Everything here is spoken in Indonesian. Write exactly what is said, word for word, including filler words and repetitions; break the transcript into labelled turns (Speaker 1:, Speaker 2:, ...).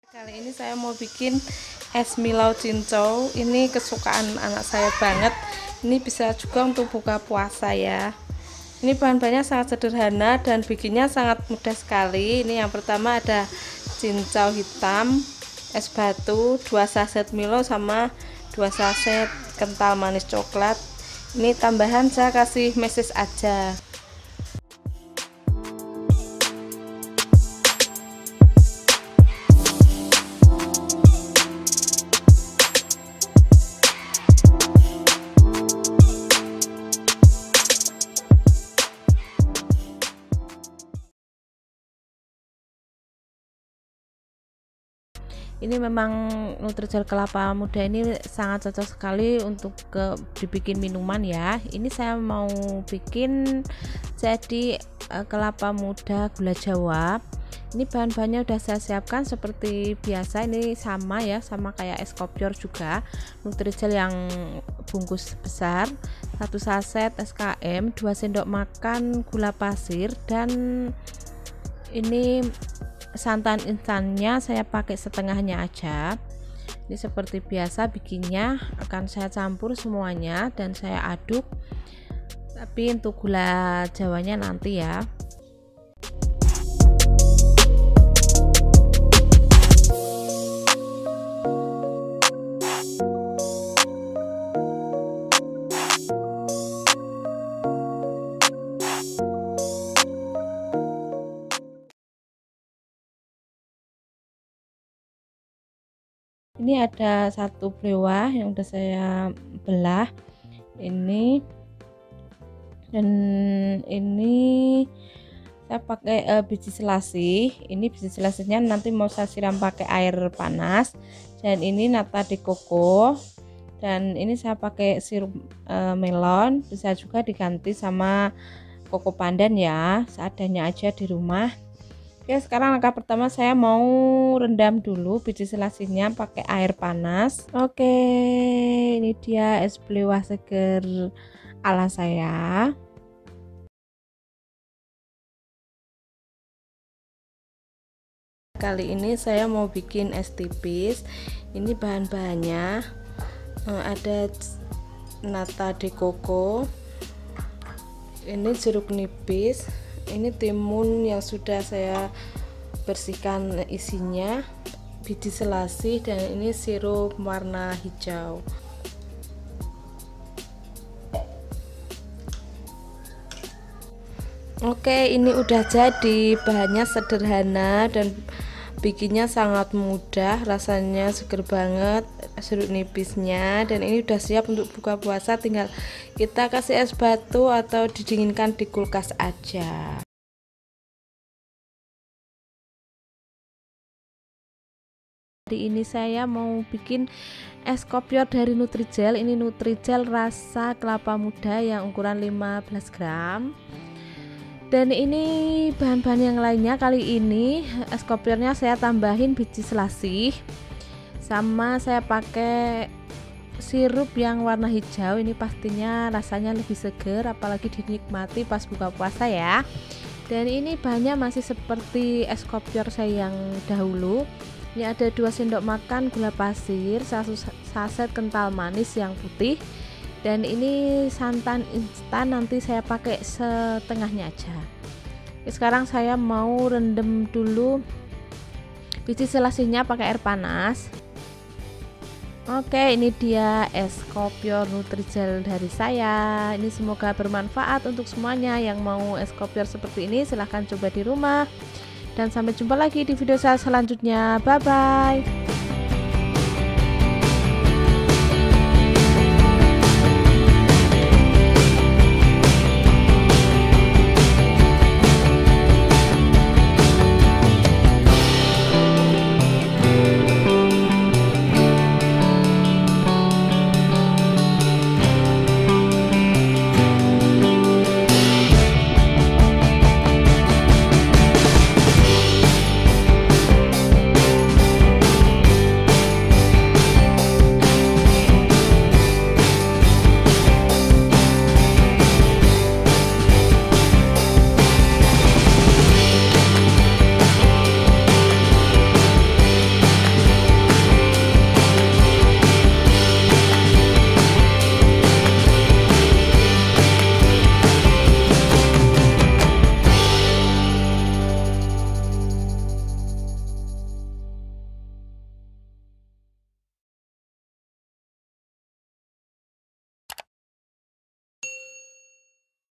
Speaker 1: Kali ini saya mau bikin es milau cincau. Ini kesukaan anak saya banget. Ini bisa juga untuk buka puasa ya. Ini bahan-bahannya sangat sederhana dan bikinnya sangat mudah sekali. Ini yang pertama ada cincau hitam, es batu, dua saset milo sama dua saset kental manis coklat. Ini tambahan saya kasih meses aja. Ini memang Nutrijel kelapa muda ini sangat cocok sekali untuk ke dibikin minuman ya. Ini saya mau bikin jadi uh, kelapa muda gula jawa. Ini bahan-bahannya udah saya siapkan seperti biasa, ini sama ya, sama kayak es kopior juga. Nutrijel yang bungkus besar, satu saset S K M, dua sendok makan gula pasir, dan ini santan instannya saya pakai setengahnya aja. Ini seperti biasa bikinnya akan saya campur semuanya dan saya aduk, tapi untuk gula jawanya nanti ya. Ini ada satu blewah yang udah saya belah ini, dan ini saya pakai uh, biji selasih. Ini biji selasihnya nanti mau saya siram pakai air panas, dan ini nata de coco, dan ini saya pakai sirup uh, melon. Bisa juga diganti sama koko pandan ya, seadanya aja di rumah. Oke, sekarang langkah pertama saya mau rendam dulu biji selasihnya pakai air panas. Oke, ini dia es blewah seger ala saya. Kali ini saya mau bikin es tipis. Ini bahan-bahannya ada nata de coco, ini jeruk nipis, ini timun yang sudah saya bersihkan isinya, biji selasih, dan ini sirup warna hijau. Oke, ini udah jadi. Bahannya sederhana dan bikinnya sangat mudah, rasanya seger banget jeruk nipisnya, dan ini udah siap untuk buka puasa. Tinggal kita kasih es batu atau didinginkan di kulkas aja. Hari ini saya mau bikin es kopior dari Nutrijel. Ini Nutrijel rasa kelapa muda yang ukuran lima belas gram. Dan ini bahan-bahan yang lainnya. Kali ini es kopiornya saya tambahin biji selasih, sama saya pakai sirup yang warna hijau. Ini pastinya rasanya lebih seger, apalagi dinikmati pas buka puasa ya. Dan ini bahannya masih seperti es kopior saya yang dahulu. Ini ada dua sendok makan gula pasir, satu saset kental manis yang putih, dan ini santan instan, nanti saya pakai setengahnya aja. Oke, sekarang saya mau rendam dulu biji selasihnya pakai air panas. Oke, ini dia es kopior Nutrijel dari saya. Ini semoga bermanfaat untuk semuanya. Yang mau es kopior seperti ini silahkan coba di rumah, dan sampai jumpa lagi di video saya selanjutnya. Bye bye.